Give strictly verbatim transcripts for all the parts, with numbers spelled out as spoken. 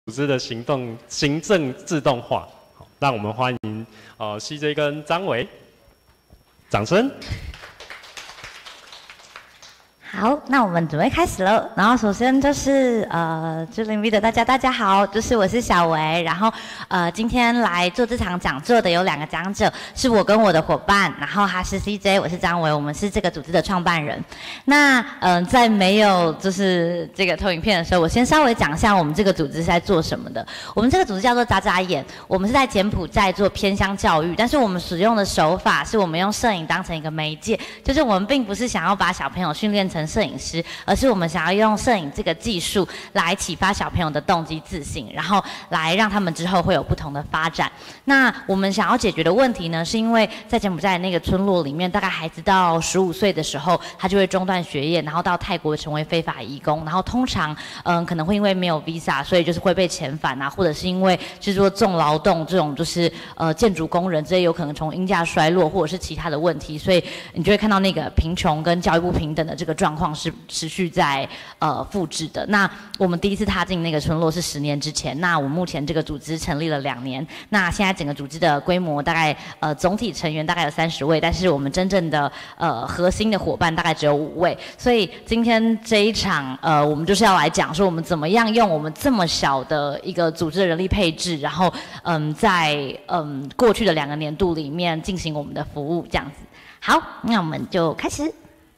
织的行动行政自动化。好，让我们欢迎呃 C J 跟张维，掌声。 好，那我们准备开始了。然后首先就是呃，知林 V 的大家大家好，就是我是小维。然后呃，今天来做这场讲座的有两个讲者，是我跟我的伙伴，然后他是 C J， 我是张维，我们是这个组织的创办人。那嗯、呃，在没有就是这个投影片的时候，我先稍微讲一下我们这个组织是在做什么的。我们这个组织叫做眨眨眼，我们是在柬埔寨做偏乡教育，但是我们使用的手法是我们用摄影当成一个媒介，就是我们并不是想要把小朋友训练成摄影师，而是我们想要用摄影这个技术来启发小朋友的动机自信，然后来让他们之后会有不同的发展。那我们想要解决的问题呢，是因为在柬埔寨那个村落里面，大概孩子到十五岁的时候，他就会中断学业，然后到泰国成为非法移工，然后通常嗯可能会因为没有 visa， 所以就是会被遣返啊，或者是因为就是说重劳动这种就是呃建筑工人这些有可能从阴价衰落或者是其他的问题，所以你就会看到那个贫穷跟教育不平等的这个状况是持续在呃复制的。那我们第一次踏进那个村落是十年之前，那我们目前这个组织成立了两年，那现在整个组织的规模大概呃总体成员大概有三十位，但是我们真正的呃核心的伙伴大概只有五位，所以今天这一场呃我们就是要来讲说我们怎么样用我们这么小的一个组织的人力配置，然后嗯在嗯过去的两个年度里面进行我们的服务这样子。好，那我们就开始。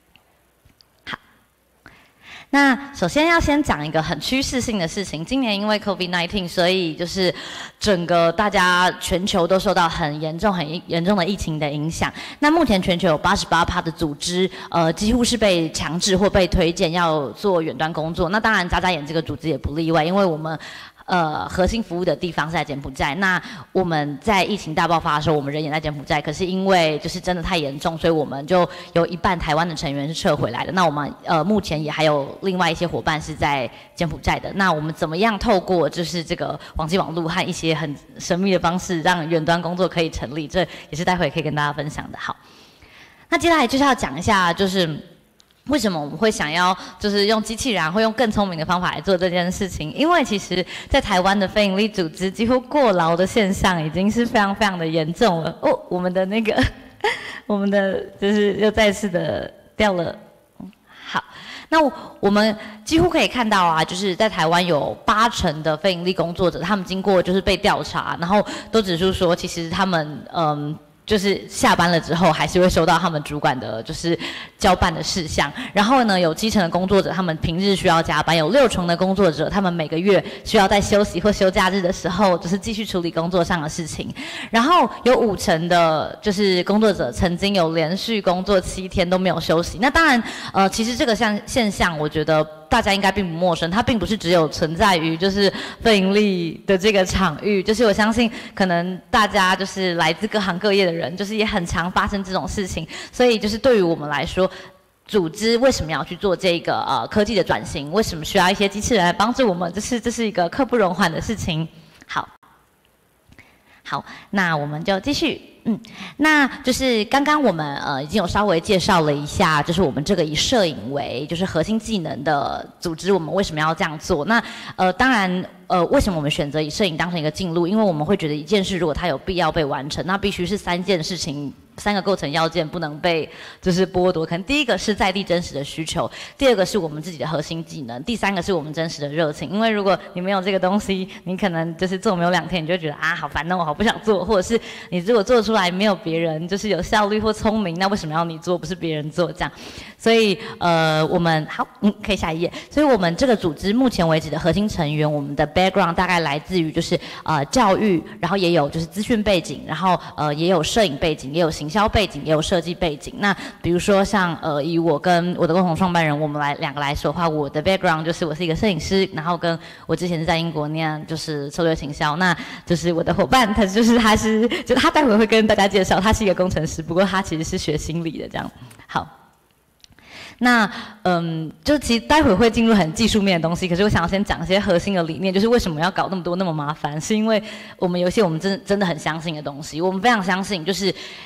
那首先要先讲一个很趋势性的事情，今年因为 COVID 十九， 所以就是整个大家全球都受到很严重、很严重的疫情的影响。那目前全球有 百分之八十八 的组织，呃，几乎是被强制或被推荐要做远端工作。那当然，眨眨眼这个组织也不例外，因为我们呃，核心服务的地方是在柬埔寨。那我们在疫情大爆发的时候，我们人也在柬埔寨，可是因为就是真的太严重，所以我们就有一半台湾的成员是撤回来的。那我们呃目前也还有另外一些伙伴是在柬埔寨的。那我们怎么样透过就是这个网际网路和一些很神秘的方式，让远端工作可以成立？这也是待会可以跟大家分享的。好，那接下来就是要讲一下就是为什么我们会想要就是用机器人，会用更聪明的方法来做这件事情？因为其实，在台湾的非营利组织几乎过劳的现象已经是非常非常的严重了。哦，我们的那个，我们的就是又再次的掉了。好，那我们几乎可以看到啊，就是在台湾有八成的非营利工作者，他们经过就是被调查，然后都指出说，其实他们嗯。就是下班了之后，还是会收到他们主管的，就是交办的事项。然后呢，有七成的工作者，他们平日需要加班；有六成的工作者，他们每个月需要在休息或休假日的时候，就是继续处理工作上的事情。然后有五成的，就是工作者曾经有连续工作七天都没有休息。那当然，呃，其实这个像现象，我觉得大家应该并不陌生，它并不是只有存在于就是非营利的这个场域，就是我相信可能大家就是来自各行各业的人，就是也很常发生这种事情，所以就是对于我们来说，组织为什么要去做这个呃科技的转型？为什么需要一些机器人来帮助我们？这是这是一个刻不容缓的事情。好，好，那我们就继续。嗯，那就是刚刚我们呃已经有稍微介绍了一下，就是我们这个以摄影为就是核心技能的组织，我们为什么要这样做？那呃当然呃为什么我们选择以摄影当成一个进路？因为我们会觉得一件事如果它有必要被完成，那必须是三件事情。三个构成要件不能被就是剥夺，可能第一个是在地真实的需求，第二个是我们自己的核心技能，第三个是我们真实的热情。因为如果你没有这个东西，你可能就是做没有两天，你就觉得啊好烦，那我好不想做，或者是你如果做出来没有别人就是有效率或聪明，那为什么要你做，不是别人做这样？所以呃我们好，嗯，可以下一页。所以我们这个组织目前为止的核心成员，我们的 background 大概来自于就是呃教育，然后也有就是资讯背景，然后呃也有摄影背景，也有行销背景，也有设计背景。那比如说像呃以我跟我的共同创办人，我们来两个来说的话，我的 background 就是我是一个摄影师，然后跟我之前是在英国念就是策略行销，那就是我的伙伴，他就是他是就他待会会跟大家介绍，他是一个工程师，不过他其实是学心理的这样。好。那嗯，就其实待会会进入很技术面的东西，可是我想要先讲一些核心的理念，就是为什么要搞那么多那么麻烦，是因为我们有一些我们真真的很相信的东西，我们非常相信，就是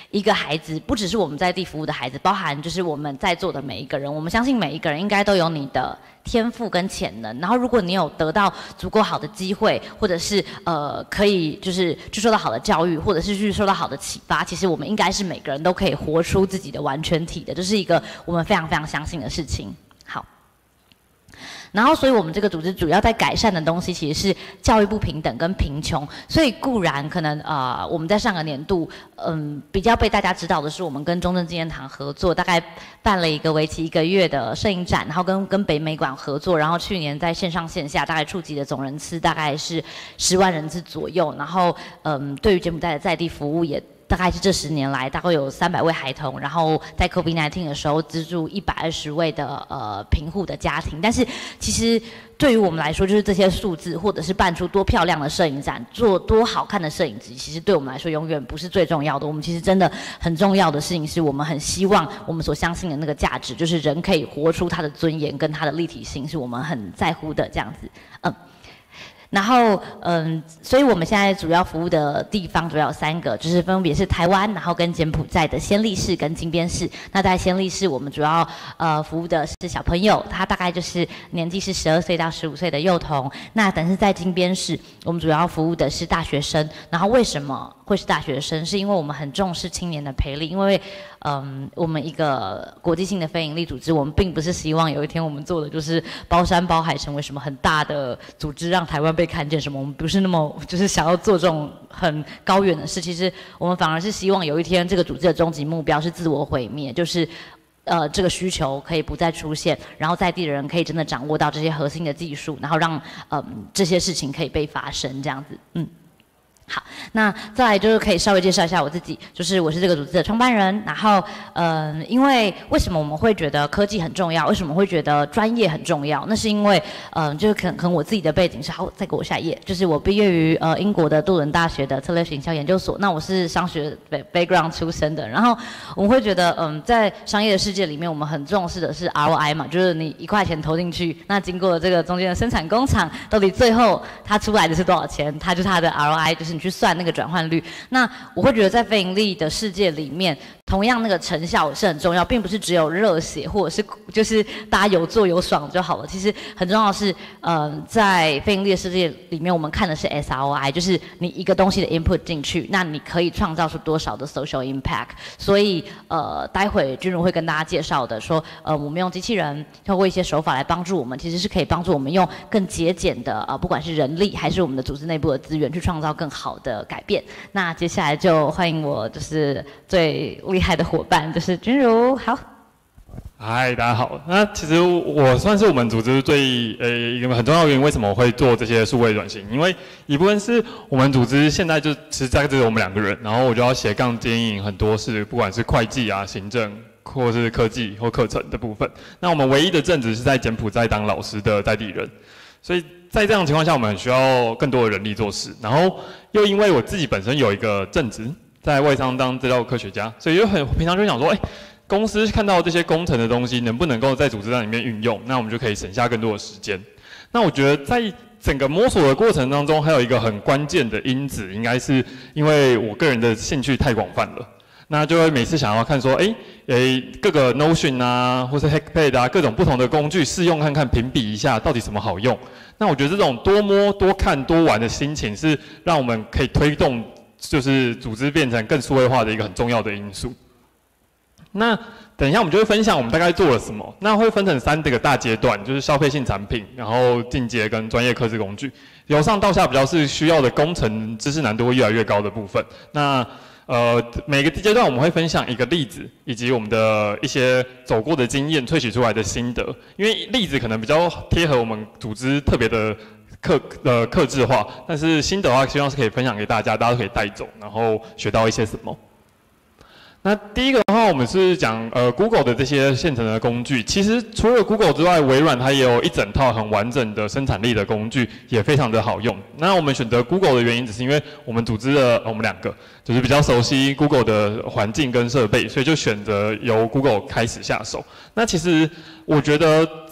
一个孩子，不只是我们在地服务的孩子，包含就是我们在座的每一个人，我们相信每一个人应该都有你的天赋跟潜能，然后如果你有得到足够好的机会，或者是呃可以就是去受到好的教育，或者是去受到好的启发，其实我们应该是每个人都可以活出自己的完全体的，这是一个我们非常非常相信的事情。好。然后，所以我们这个组织主要在改善的东西，其实是教育不平等跟贫穷。所以固然可能呃，我们在上个年度，嗯，比较被大家知道的是，我们跟中正纪念堂合作，大概办了一个为期一个月的摄影展，然后跟跟北美馆合作，然后去年在线上线下大概触及的总人次大概是十万人次左右。然后，嗯，对于柬埔寨的在地服务也。大概是这十年来，大概有三百位孩童，然后在 COVID 十九 的时候资助一百二十位的呃贫户的家庭。但是其实对于我们来说，就是这些数字，或者是办出多漂亮的摄影展，做多好看的摄影集，其实对我们来说永远不是最重要的。我们其实真的很重要的事情是，我们很希望我们所相信的那个价值，就是人可以活出他的尊严跟他的立体性，是我们很在乎的这样子。嗯。然后，嗯，所以我们现在主要服务的地方主要有三个，就是分别是台湾，然后跟柬埔寨的暹粒市跟金边市。那在暹粒市，我们主要呃服务的是小朋友，他大概就是年纪是十二岁到十五岁的幼童。那但是在金边市，我们主要服务的是大学生。然后为什么会是大学生？是因为我们很重视青年的培力，因为嗯，我们一个国际性的非营利组织，我们并不是希望有一天我们做的就是包山包海成为什么很大的组织，让台湾被看见什么，我们不是那么就是想要做这种很高远的事。其实我们反而是希望有一天这个组织的终极目标是自我毁灭，就是呃这个需求可以不再出现，然后在地的人可以真的掌握到这些核心的技术，然后让嗯这些事情可以被发生这样子。嗯。好，那再来就是可以稍微介绍一下我自己，就是我是这个组织的创办人。然后，嗯、呃，因为为什么我们会觉得科技很重要？为什么会觉得专业很重要？那是因为，嗯、呃，就是可能可能我自己的背景是，好，再给我下一页，就是我毕业于呃英国的杜伦大学的策略行销研究所。那我是商学 background 出身的，然后我们会觉得，嗯、呃，在商业的世界里面，我们很重视的是 R O I 嘛，就是你一块钱投进去，那经过了这个中间的生产工厂，到底最后它出来的是多少钱？它就是它的 R O I， 就是你去算那个转换率。那我会觉得在非盈利的世界里面，同样那个成效是很重要，并不是只有热血或者是就是大家有做有爽就好了。其实很重要的是，呃，在非盈利的世界里面，我们看的是 S R O I， 就是你一个东西的 input 进去，那你可以创造出多少的 social impact。所以呃，待会君如会跟大家介绍的说，呃，我们用机器人透过一些手法来帮助我们，其实是可以帮助我们用更节俭的呃，不管是人力还是我们的组织内部的资源，去创造更好的改变。那接下来就欢迎我就是最厉害的伙伴，就是君如。好， 嗨，大家好。那其实我算是我们组织最呃一个很重要的原因，为什么我会做这些数位转型？因为一部分是我们组织现在就其实大概只有我们两个人，然后我就要斜杠经营很多事，不管是会计啊、行政或是科技或课程的部分。那我们唯一的正职是在柬埔寨当老师的在地人，所以在这样的情况下，我们很需要更多的人力做事。然后又因为我自己本身有一个正职，在外商当资料科学家，所以就很平常就想说，哎、欸，公司看到这些工程的东西，能不能够在组织上里面运用？那我们就可以省下更多的时间。那我觉得在整个摸索的过程当中，还有一个很关键的因子，应该是因为我个人的兴趣太广泛了。那就会每次想要看说，哎、欸，诶、欸，各个 Notion 啊，或是 Hackpad 啊，各种不同的工具试用看看，评比一下到底什么好用。那我觉得这种多摸、多看、多玩的心情，是让我们可以推动，就是组织变成更数位化的一个很重要的因素。那等一下我们就会分享我们大概做了什么。那会分成三个大阶段，就是消费性产品，然后进阶跟专业客制工具。由上到下比较是需要的工程知识难度会越来越高的部分。那呃，每个阶段我们会分享一个例子，以及我们的一些走过的经验萃取出来的心得。因为例子可能比较贴合我们组织特别的客呃客制化，但是心得的话，希望是可以分享给大家，大家都可以带走，然后学到一些什么。那第一个的话，我们是讲呃 Google 的这些现成的工具。其实除了 Google 之外，微软它也有一整套很完整的生产力的工具，也非常的好用。那我们选择 Google 的原因，只是因为我们组织的我们两个就是比较熟悉 Google 的环境跟设备，所以就选择由 Google 开始下手。那其实我觉得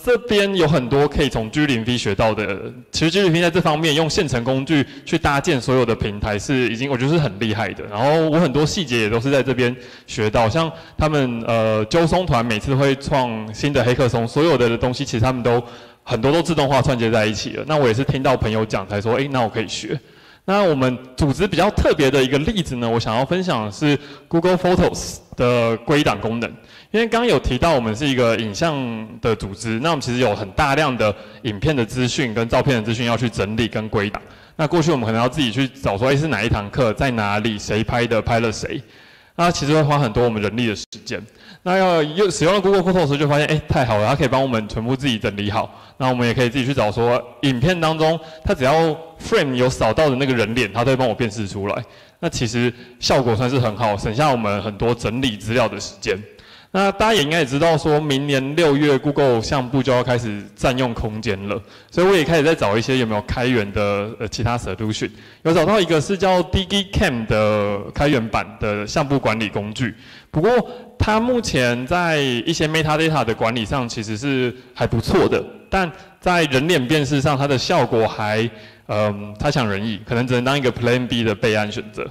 这边有很多可以从 G 零 V 学到的。其实 G 零 V 在这方面用现成工具去搭建所有的平台是已经我觉得是很厉害的。然后我很多细节也都是在这边学到，像他们呃揪松团每次会创新的黑客松，所有的东西其实他们都很多都自动化串接在一起了。那我也是听到朋友讲才说，哎，那我可以学。那我们组织比较特别的一个例子呢，我想要分享的是 Google Photos 的归档功能。因为刚刚有提到我们是一个影像的组织，那我们其实有很大量的影片的资讯跟照片的资讯要去整理跟归档。那过去我们可能要自己去找说，哎，是哪一堂课，在哪里，谁拍的，拍了谁。那其实会花很多我们人力的时间。那要用使用了 Google Photos 就发现，哎，太好了，它可以帮我们全部自己整理好。那我们也可以自己去找说，影片当中它只要 frame 有扫到的那个人脸，它都会帮我辨识出来。那其实效果算是很好，省下我们很多整理资料的时间。那大家也应该也知道，说明年六月 Google 相簿就要开始占用空间了，所以我也开始在找一些有没有开源的呃其他 solution， 有找到一个是叫 DigiCam 的开源版的相簿管理工具，不过它目前在一些 metadata 的管理上其实是还不错的，但在人脸辨识上它的效果还嗯差强人意，可能只能当一个 Plan B 的备案选择。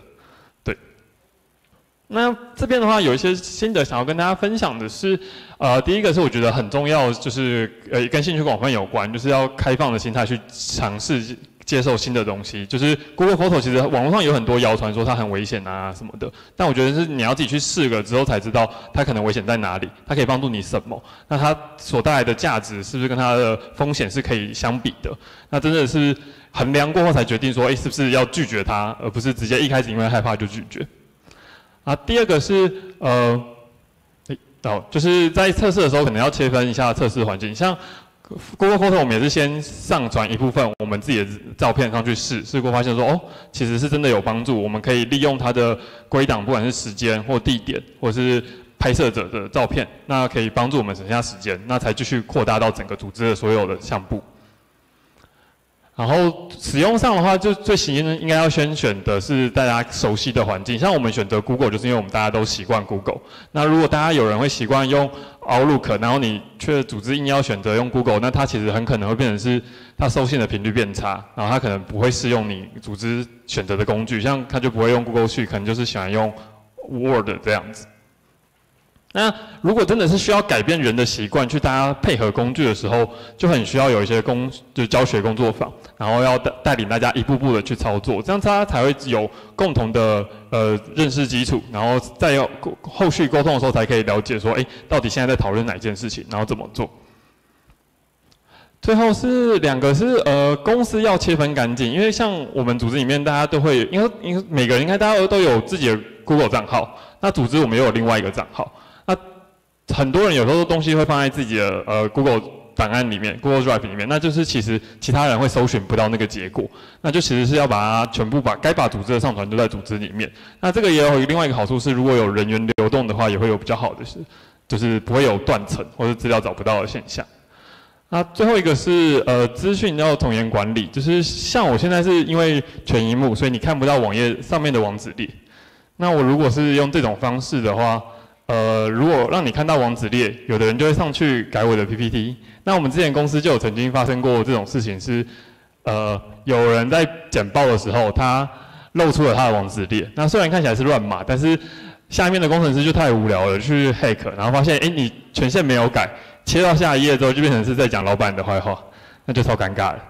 那这边的话，有一些心得想要跟大家分享的是，呃，第一个是我觉得很重要，就是呃跟兴趣广泛有关，就是要开放的心态去尝试接受新的东西。就是 Google Photo 其实网络上有很多谣传说它很危险啊什么的，但我觉得是你要自己去试了之后才知道它可能危险在哪里，它可以帮助你什么，那它所带来的价值是不是跟它的风险是可以相比的？那真的是衡量过后才决定说，哎，是不是要拒绝它，而不是直接一开始因为害怕就拒绝。啊，第二个是呃，诶，哦，就是在测试的时候可能要切分一下测试环境，像 Google Photo 我们也是先上传一部分我们自己的照片上去试，试过发现说哦，其实是真的有帮助，我们可以利用它的归档，不管是时间或地点，或是拍摄者的照片，那可以帮助我们省下时间，那才继续扩大到整个组织的所有的相簿。然后使用上的话，就最喜应应该要先选的是大家熟悉的环境，像我们选择 Google， 就是因为我们大家都习惯 Google。那如果大家有人会习惯用 Outlook， 然后你却组织硬要选择用 Google， 那它其实很可能会变成是它收信的频率变差，然后它可能不会适用你组织选择的工具，像它就不会用 Google Sheet， 可能就是喜欢用 Word 这样子。那如果真的是需要改变人的习惯，去大家配合工具的时候，就很需要有一些工，就是教学工作坊，然后要带带领大家一步步的去操作，这样大家才会有共同的呃认识基础，然后再要后续沟通的时候才可以了解说，哎，到底现在在讨论哪件事情，然后怎么做。最后是两个是呃公司要切分干净，因为像我们组织里面大家都会，因为因为每个人应该大家都有自己的 Google 账号，那组织我们又有另外一个账号。那很多人有时候东西会放在自己的呃 Google 档案里面 ，Google Drive 里面，那就是其实其他人会搜寻不到那个结果，那就其实是要把它全部把该把组织的上传都在组织里面。那这个也有另外一个好处是，如果有人员流动的话，也会有比较好的是，就是不会有断层或者资料找不到的现象。那最后一个是呃资讯要统研管理，就是像我现在是因为全萤幕，所以你看不到网页上面的网址列。那我如果是用这种方式的话，呃，如果让你看到网址列，有的人就会上去改我的 P P T。那我们之前公司就有曾经发生过这种事情是，呃，有人在简报的时候，他露出了他的网址列。那虽然看起来是乱码，但是下面的工程师就太无聊了，去 hack， 然后发现，哎，你权限没有改，切到下一页之后就变成是在讲老板的坏话，那就超尴尬了。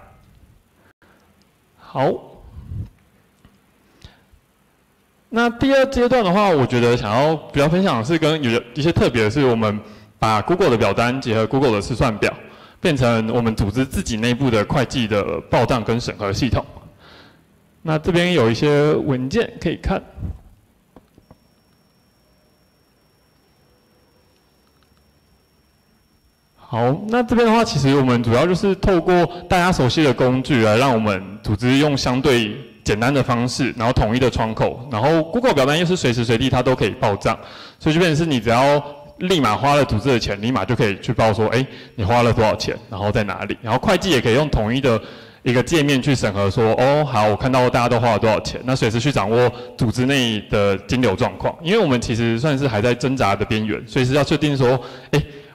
好。那第二阶段的话，我觉得想要比较分享的是跟有一些特别的是，我们把 Google 的表单结合 Google 的试算表，变成我们组织自己内部的会计的报账跟审核系统。那这边有一些文件可以看。好，那这边的话，其实我们主要就是透过大家熟悉的工具来让我们组织用相对简单的方式，然后统一的窗口，然后 Google 表单又是随时随地它都可以报账，所以就变成是你只要立马花了组织的钱，立马就可以去报说，哎，你花了多少钱，然后在哪里，然后会计也可以用统一的一个界面去审核说，哦，好，我看到大家都花了多少钱，那随时去掌握组织内的金流状况，因为我们其实算是还在挣扎的边缘，所以是要确定说，哎，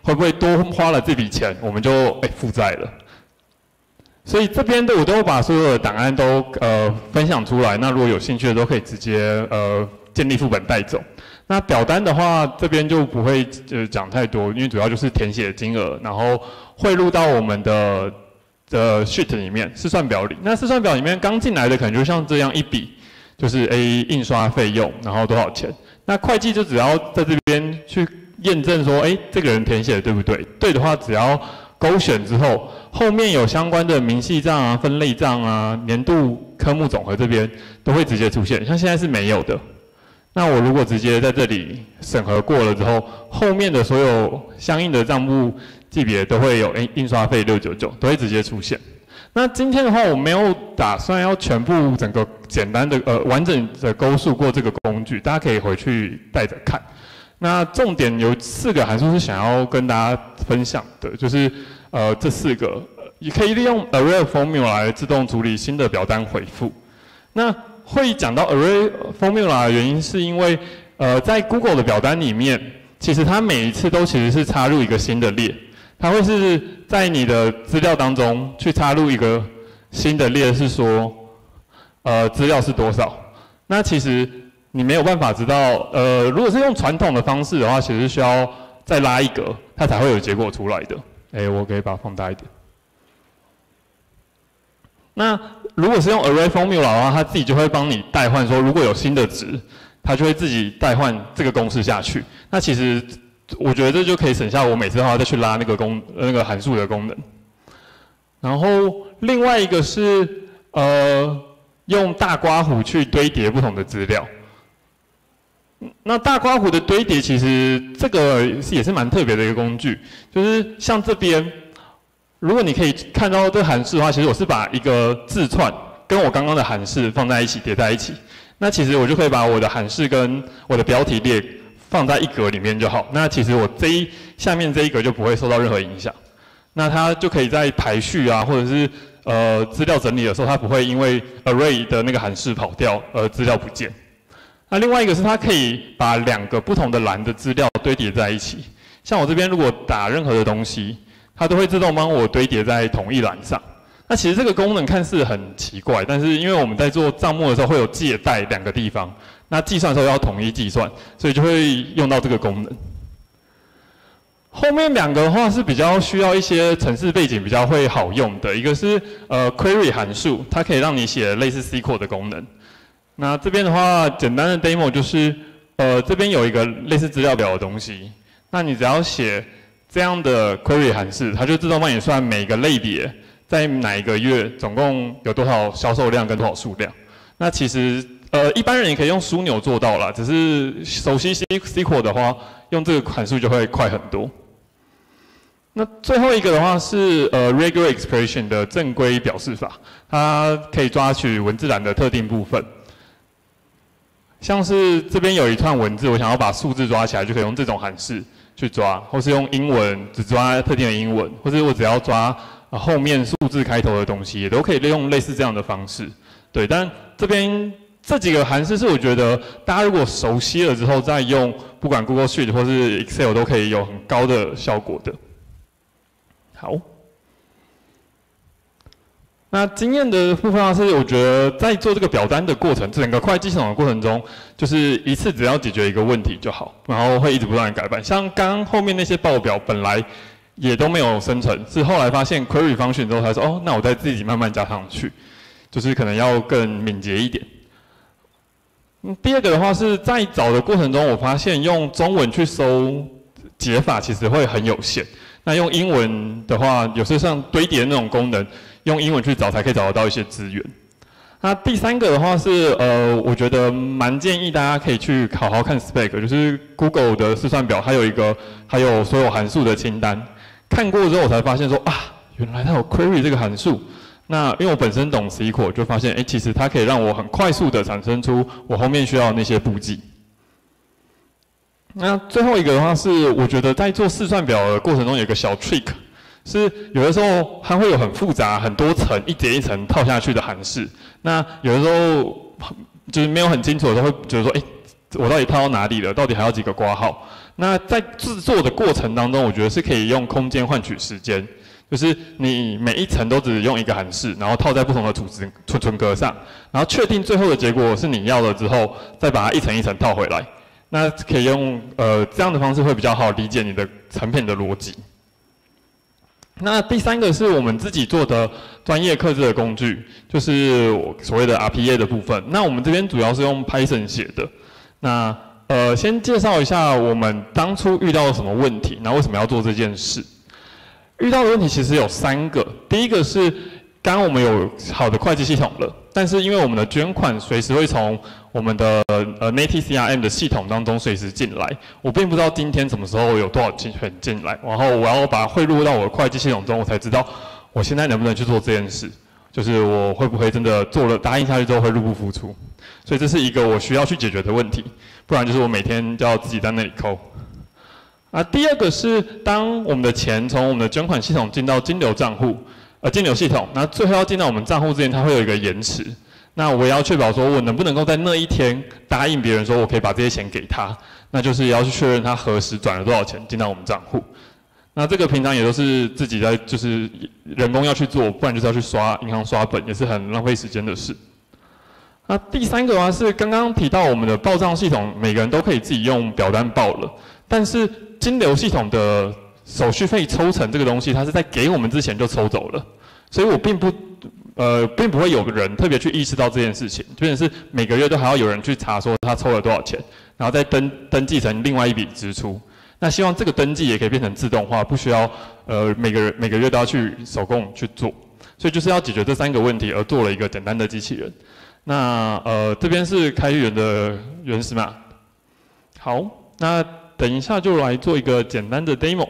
会不会多花了这笔钱，我们就哎负债了？所以这边的我都把所有的档案都呃分享出来，那如果有兴趣的都可以直接呃建立副本带走。那表单的话，这边就不会呃讲太多，因为主要就是填写金额，然后汇入到我们的的 sheet 里面试算表里。那试算表里面刚进来的可能就像这样一笔，就是 A 印刷费用，然后多少钱。那会计就只要在这边去验证说，哎，这个人填写的对不对？对的话，只要勾选之后，后面有相关的明细账啊、分类账啊、年度科目总和这边都会直接出现，像现在是没有的。那我如果直接在这里审核过了之后，后面的所有相应的账目级别都会有，哎，印刷费六九九都会直接出现。那今天的话，我没有打算要全部整个简单的呃完整的勾述过这个工具，大家可以回去带着看。那重点有四个函数是想要跟大家分享的，就是呃这四个，也可以利用 Array Formula 来自动处理新的表单回复。那会讲到 Array Formula 的原因，是因为呃在 Google 的表单里面，其实它每一次都其实是插入一个新的列，它会是在你的资料当中去插入一个新的列，是说呃资料是多少。那其实你没有办法知道，呃，如果是用传统的方式的话，其实是需要再拉一格，它才会有结果出来的。哎，我可以把它放大一点。那如果是用 Array Formula 的话，它自己就会帮你代换，说如果有新的值，它就会自己代换这个公式下去。那其实我觉得这就可以省下我每次的话再去拉那个功那个函数的功能。然后另外一个是呃用大刮胡去堆叠不同的资料。那大刮胡的堆叠，其实这个也是蛮特别的一个工具，就是像这边，如果你可以看到这个函数的话，其实我是把一个字串跟我刚刚的函数放在一起，叠在一起。那其实我就可以把我的函数跟我的标题列放在一格里面就好。那其实我这一下面这一格就不会受到任何影响。那它就可以在排序啊，或者是呃资料整理的时候，它不会因为 array 的那个函数跑掉而资料不见。那另外一个是它可以把两个不同的栏的资料堆叠在一起。像我这边如果打任何的东西，它都会自动帮我堆叠在同一栏上。那其实这个功能看似很奇怪，但是因为我们在做账目的时候会有借贷两个地方，那计算的时候要统一计算，所以就会用到这个功能。后面两个的话是比较需要一些程式背景比较会好用的，一个是呃 query 函数，它可以让你写类似 S Q L 的功能。那这边的话，简单的 demo 就是，呃，这边有一个类似资料表的东西，那你只要写这样的 query 函数，它就自动帮你算每个类别在哪一个月总共有多少销售量跟多少数量。那其实呃一般人也可以用枢纽做到啦，只是熟悉 S Q L 的话，用这个函数就会快很多。那最后一个的话是呃 regular expression 的正规表示法，它可以抓取文字栏的特定部分。像是这边有一串文字，我想要把数字抓起来，就可以用这种函数去抓，或是用英文只抓特定的英文，或者我只要抓、呃、后面数字开头的东西，也都可以利用类似这样的方式。对，但这边这几个函数是我觉得大家如果熟悉了之后再用，不管 Google Sheet 或是 Excel 都可以有很高的效果的。好。那经验的部分是，我觉得在做这个表单的过程，整个会计系统的过程中，就是一次只要解决一个问题就好，然后会一直不断的改版。像刚刚后面那些报表本来也都没有生成，是后来发现 query function 之后才说，哦，那我再自己慢慢加上去，就是可能要更敏捷一点。嗯，第二个的话是在找的过程中，我发现用中文去搜解法其实会很有限。那用英文的话，有时候像堆叠那种功能，用英文去找才可以找得到一些资源。那第三个的话是，呃，我觉得蛮建议大家可以去好好看 spec， 就是 Google 的试算表，它有一个还有所有函数的清单。看过之后，我才发现说啊，原来它有 query 这个函数。那因为我本身懂 S Q L， 就发现，哎，其实它可以让我很快速的产生出我后面需要的那些步骤。那最后一个的话是，我觉得在做试算表的过程中有一个小 trick， 是有的时候它会有很复杂、很多层、一节一层套下去的函数。那有的时候就是没有很清楚的时候，会觉得说，哎，我到底套到哪里了？到底还要几个括号？ 那在制作的过程当中，我觉得是可以用空间换取时间，就是你每一层都只用一个函式，然后套在不同的储值存存格上，然后确定最后的结果是你要的之后，再把它一层一层套回来。那可以用呃这样的方式会比较好理解你的产品的逻辑。那第三个是我们自己做的专业客制的工具，就是所谓的 R P A 的部分。那我们这边主要是用 Python 写的。那呃，先介绍一下我们当初遇到了什么问题，然后为什么要做这件事。遇到的问题其实有三个，第一个是刚刚我们有好的会计系统了，但是因为我们的捐款随时会从我们的呃 Native C R M 的系统当中随时进来，我并不知道今天什么时候有多少钱进来，然后我要把它汇入到我的会计系统中，我才知道我现在能不能去做这件事，就是我会不会真的做了答应下去之后会入不敷出，所以这是一个我需要去解决的问题，不然就是我每天就要自己在那里扣。啊，第二个是当我们的钱从我们的捐款系统进到金流账户，呃金流系统，那最后要进到我们账户之前，它会有一个延迟。那我也要确保说我能不能够在那一天答应别人说我可以把这些钱给他，那就是要去确认他何时转了多少钱进到我们账户。那这个平常也都是自己在就是人工要去做，不然就是要去刷银行刷本，也是很浪费时间的事。那第三个的话是刚刚提到我们的报账系统，每个人都可以自己用表单报了，但是金流系统的手续费抽成这个东西，它是在给我们之前就抽走了，所以我并不呃并不会有个人特别去意识到这件事情，就变成是每个月都还要有人去查说他抽了多少钱，然后再登登记成另外一笔支出。那希望这个登记也可以变成自动化，不需要呃每个人每个月都要去手工去做，所以就是要解决这三个问题而做了一个简单的机器人。那呃这边是开源的原始码，好，那等一下就来做一个简单的 demo。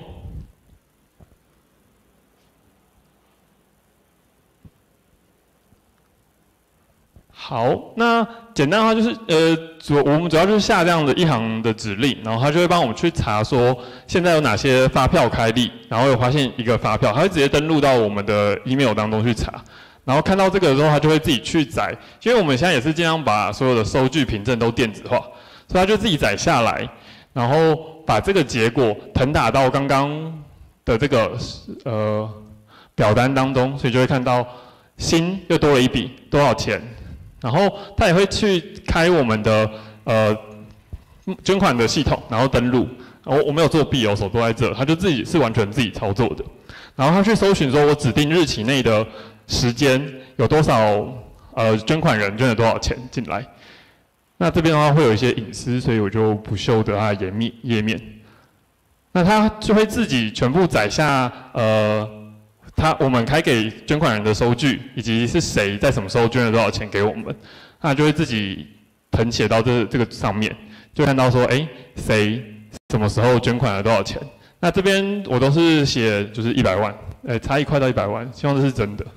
好，那简单的话就是，呃，主我们主要就是下这样的一行的指令，然后它就会帮我们去查说现在有哪些发票开立，然后有发现一个发票，它会直接登录到我们的 email 当中去查，然后看到这个的时候，它就会自己去载，因为我们现在也是尽量把所有的收据凭证都电子化，所以它就自己载下来，然后把这个结果誊打到刚刚的这个呃表单当中，所以就会看到新又多了一笔多少钱。然后他也会去开我们的呃捐款的系统，然后登录。我我没有作弊哦，手都在这，他就自己是完全自己操作的。然后他去搜寻说，我指定日期内的时间有多少呃捐款人捐了多少钱进来。那这边的话会有一些隐私，所以我就不秀得它的页面页面。那他就会自己全部载下呃。他我们开给捐款人的收据，以及是谁在什么时候捐了多少钱给我们，那就会自己誊写到这这个上面，就看到说，哎，谁什么时候捐款了多少钱。那这边我都是写就是一百万，呃，差一块到一百万，希望这是真的。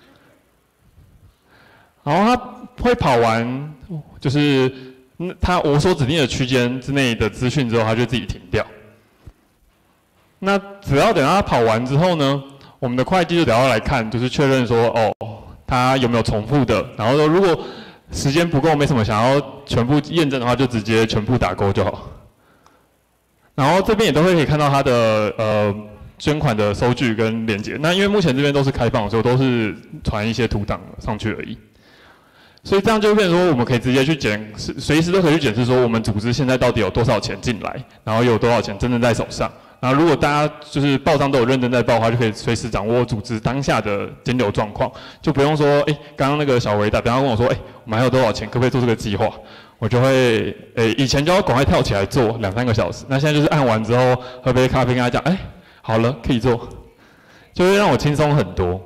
然后他会跑完，就是他我所指定的区间之内的资讯之后，他就自己停掉。那只要等到他跑完之后呢？我们的会计就得要来看，就是确认说，哦，它有没有重复的。然后说，如果时间不够，没什么想要全部验证的话，就直接全部打勾就好。然后这边也都会可以看到它的呃捐款的收据跟连结。那因为目前这边都是开放，所以都是传一些图档上去而已。所以这样就变成说，我们可以直接去检视，随时都可以去检视说，我们组织现在到底有多少钱进来，然后有多少钱真正在手上。然后，如果大家就是报账都有认真在报的话，就可以随时掌握组织当下的金流状况，就不用说，哎，刚刚那个小维打电话跟我说，哎，我们还有多少钱，可不可以做这个计划？我就会，哎，以前就要赶快跳起来做两三个小时，那现在就是按完之后喝杯咖啡跟他讲，哎，好了，可以做，就会让我轻松很多。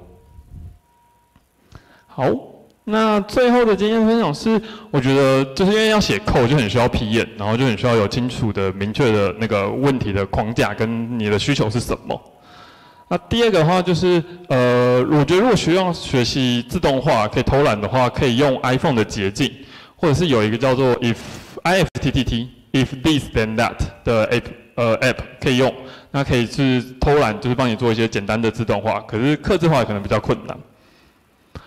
好。那最后的经验分享是，我觉得就是因为要写code就很需要批验，然后就很需要有清楚的、明确的那个问题的框架跟你的需求是什么。那第二个的话就是，呃，我觉得如果学用学习自动化可以偷懒的话，可以用 iPhone 的捷径，或者是有一个叫做 if I F T T T if this then that 的 app 呃 app 可以用，那可以是偷懒，就是帮你做一些简单的自动化，可是客制化可能比较困难。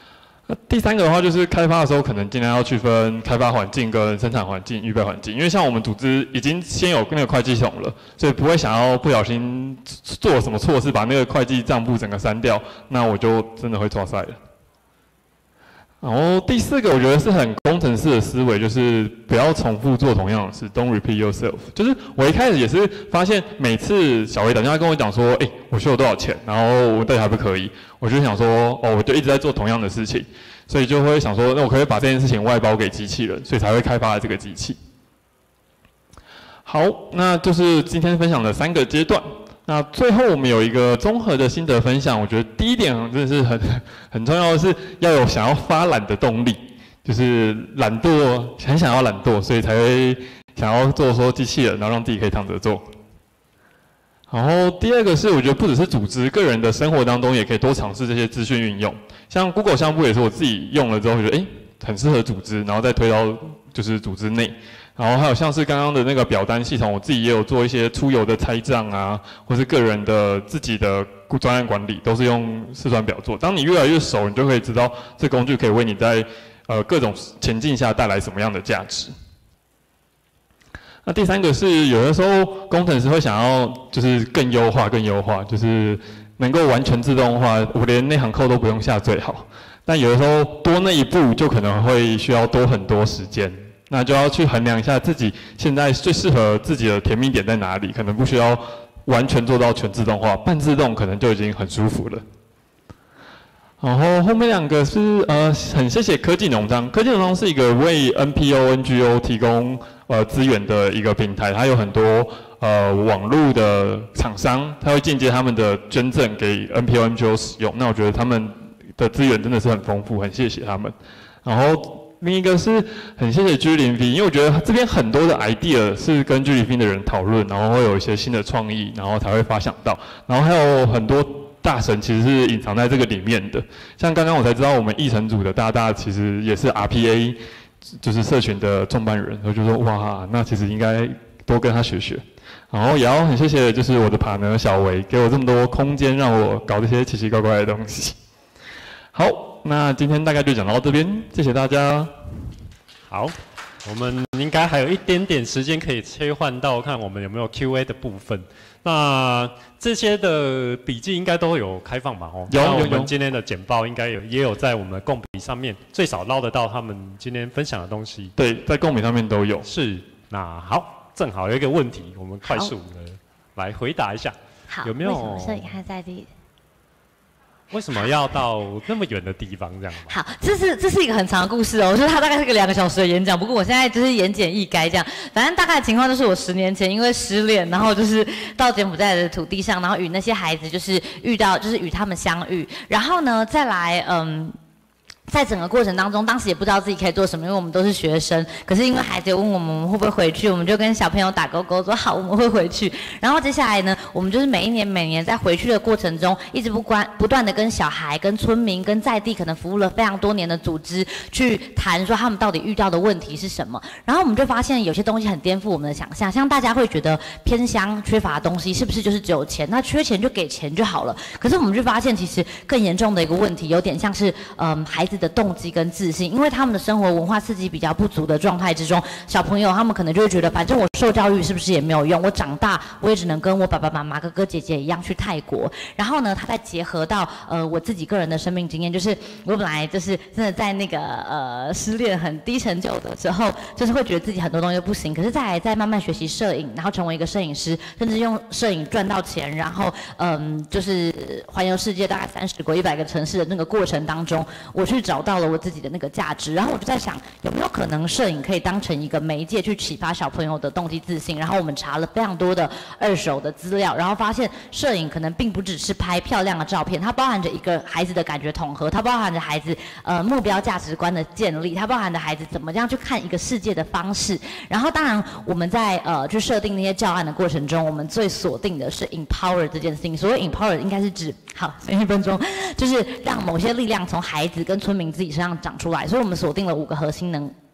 那第三个的话就是开发的时候，可能尽量要区分开发环境跟生产环境、预备环境，因为像我们组织已经先有那个会计系统了，所以不会想要不小心做什么错事，把那个会计账簿整个删掉，那我就真的会抓塞了。然后第四个，我觉得是很工程师的思维，就是不要重复做同样的事 ，Don't repeat yourself。就是我一开始也是发现，每次小维打电话跟我讲说，哎、欸，我需要多少钱，然后我到底还不可以，我就想说，哦，我就一直在做同样的事情，所以就会想说，那我可不可以把这件事情外包给机器人，所以才会开发这个机器。好，那就是今天分享的三个阶段。那最后我们有一个综合的心得分享，我觉得第一点真的是很很重要的是要有想要发懒的动力，就是懒惰，很想要懒惰，所以才会想要做说机器人，然后让自己可以躺着做。然后第二个是我觉得不只是组织，个人的生活当中也可以多尝试这些资讯运用，像 Google 相簿也是我自己用了之后觉得哎很适合组织，然后再推到就是组织内。然后还有像是刚刚的那个表单系统，我自己也有做一些出游的拆账啊，或是个人的自己的专案管理，都是用试算表做。当你越来越熟，你就可以知道这工具可以为你在呃各种情境下带来什么样的价值。那第三个是有的时候工程师会想要就是更优化、更优化，就是能够完全自动化，我连那行扣都不用下最好。但有的时候多那一步就可能会需要多很多时间。那就要去衡量一下自己现在最适合自己的甜蜜点在哪里，可能不需要完全做到全自动化，半自动可能就已经很舒服了。然后后面两个是呃，很谢谢科技农章，科技农章是一个为 N P O、N G O 提供呃资源的一个平台，它有很多呃网络的厂商，它会间接他们的捐赠给 N P O、N G O 使用。那我觉得他们的资源真的是很丰富，很谢谢他们。然后另一个是很谢谢 G 零 V， 因为我觉得这边很多的 idea 是跟 G 零 V 的人讨论，然后会有一些新的创意，然后才会发想到。然后还有很多大神其实是隐藏在这个里面的，像刚刚我才知道我们议程组的大大其实也是 R P A， 就是社群的创办人，我就说哇，那其实应该多跟他学学。然后也要很谢谢就是我的 partner 小维，给我这么多空间让我搞这些奇奇怪怪的东西。好。那今天大概就讲到这边，谢谢大家。 好，我们应该还有一点点时间可以切换到看我们有没有 Q A 的部分。那这些的笔记应该都有开放吧？哦， 有有有。 我们今天的简报应该有也有在我们的共笔上面，最少捞得到他们今天分享的东西。 对，在共笔上面都有。 是，那好，正好有一个问题，我们快速的来回答一下。 好， 有没有？ 为什么摄影还在地？ 为什么要到那么远的地方这样？ 好，这是这是一个很长的故事哦。我觉得它大概是个两个小时的演讲，不过我现在就是言简意赅这样。反正大概的情况就是我十年前因为失恋，然后就是到柬埔寨的土地上，然后与那些孩子就是遇到，就是与他们相遇，然后呢再来嗯。在整个过程当中，当时也不知道自己可以做什么，因为我们都是学生。可是因为孩子问我们我们会不会回去，我们就跟小朋友打勾勾说好，我们会回去。然后接下来呢，我们就是每一年每年在回去的过程中，一直不关不断的跟小孩、跟村民、跟在地可能服务了非常多年的组织去谈说他们到底遇到的问题是什么。然后我们就发现有些东西很颠覆我们的想象，像大家会觉得偏乡缺乏的东西是不是就是只有钱？那缺钱就给钱就好了。可是我们就发现其实更严重的一个问题，有点像是嗯孩子的动机跟自信，因为他们的生活文化刺激比较不足的状态之中，小朋友他们可能就会觉得，反正我受教育是不是也没有用？我长大我也只能跟我爸爸妈妈、哥哥姐姐一样去泰国。然后呢，他再结合到呃我自己个人的生命经验，就是我本来就是真的在那个呃失恋很低成就的时候，就是会觉得自己很多东西都不行。可是再来再慢慢学习摄影，然后成为一个摄影师，甚至用摄影赚到钱，然后嗯就是环游世界大概三十国、一百个城市的那个过程当中，我去找到了我自己的那个价值，然后我就在想，有没有可能摄影可以当成一个媒介去启发小朋友的动机自信？然后我们查了非常多的二手的资料，然后发现摄影可能并不只是拍漂亮的照片，它包含着一个孩子的感觉统合，它包含着孩子呃目标价值观的建立，它包含着孩子怎么样去看一个世界的方式。然后当然我们在呃去设定那些教案的过程中，我们最锁定的是 empower 这件事情。所谓 empower 应该是指好剩一分钟，就是让某些力量从孩子跟村民自己身上长出来。所以我们锁定了五个核心能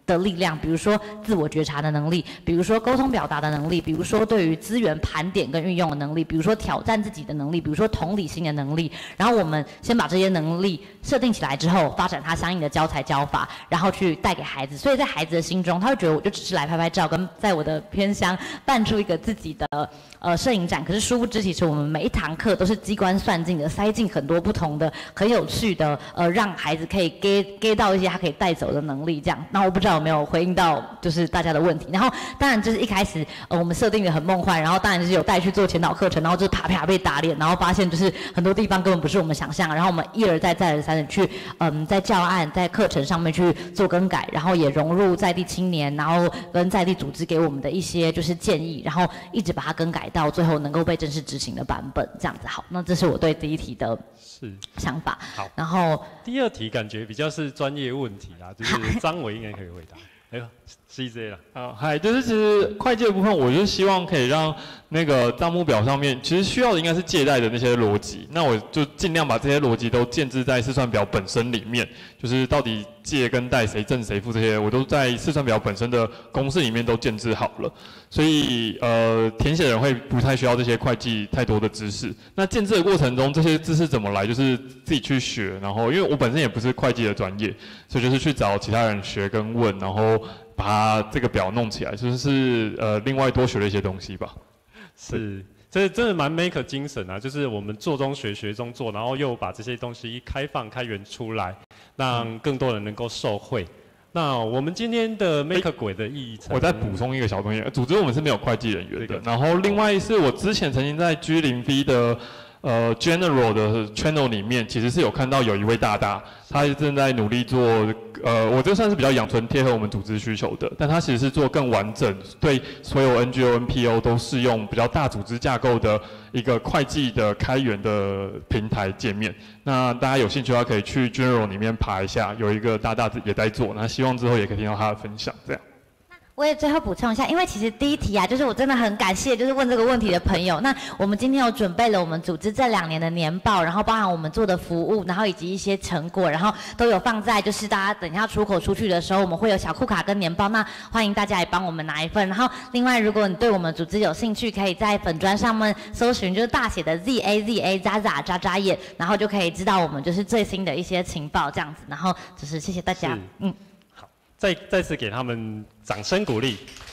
的力量，比如说自我觉察的能力，比如说沟通表达的能力，比如说对于资源盘点跟运用的能力，比如说挑战自己的能力，比如说同理心的能力。然后我们先把这些能力设定起来之后，发展它相应的教材教法，然后去带给孩子。所以在孩子的心中，他会觉得我就只是来拍拍照，跟在我的偏乡办出一个自己的呃摄影展。可是殊不知，其实我们每一堂课都是机关算尽的，塞进很多不同的、很有趣的，呃，让孩子可以 get get 到一些他可以带走的能力。这样，那我不知道有没有回应到就是大家的问题。然后当然就是一开始呃我们设定的很梦幻，然后当然就是有带去做前导课程，然后就是啪啪被打脸，然后发现就是很多地方根本不是我们想象，然后我们一而再再而三的去嗯在教案在课程上面去做更改，然后也融入在地青年，然后跟在地组织给我们的一些就是建议，然后一直把它更改到最后能够被正式执行的版本，这样子。好，那这是我对第一题的是想法。 好， 然后第二题感觉比较是专业问题啦，就是张伟应该可以回答。哎呦 ，C J 啦。 好，嗨，就是其实会计的部分，我就希望可以让那个账目表上面，其实需要的应该是借贷的那些逻辑，那我就尽量把这些逻辑都建置在试算表本身里面，就是到底借跟贷谁挣谁付这些，我都在试算表本身的公式里面都建置好了，所以呃，填写人会不太需要这些会计太多的知识。那建置的过程中，这些知识怎么来，就是自己去学，然后因为我本身也不是会计的专业，所以就是去找其他人学跟问，然后把它这个表弄起来，就是呃另外多学了一些东西吧。 是，这真的蛮 make 精神啊，就是我们做中学，学中做，然后又把这些东西开放开源出来，让更多人能够受惠。那我们今天的 make 鬼的意义， 我再补充一个小东西，组织我们是没有会计人员的，然后另外是我之前曾经在 G 零 V 的呃 General 的 channel 里面，其实是有看到有一位大大，他正在努力做，呃，我这算是比较养存贴合我们组织需求的，但他其实是做更完整，对所有 N G O、N P O 都适用比较大组织架构的一个会计的开源的平台界面。那大家有兴趣的话，可以去 General 里面爬一下，有一个大大也在做，那希望之后也可以听到他的分享，这样。 我也最后补充一下，因为其实第一题啊，就是我真的很感谢，就是问这个问题的朋友。那我们今天有准备了我们组织这两年的年报，然后包含我们做的服务，然后以及一些成果，然后都有放在就是大家等一下出口出去的时候，我们会有小库卡跟年报，那欢迎大家也帮我们拿一份。然后另外，如果你对我们组织有兴趣，可以在粉专上面搜寻就是大写的 Z A Z A 渣渣渣渣眼，然后就可以知道我们就是最新的一些情报这样子。然后就是谢谢大家，嗯。 再再次给他们掌声鼓励。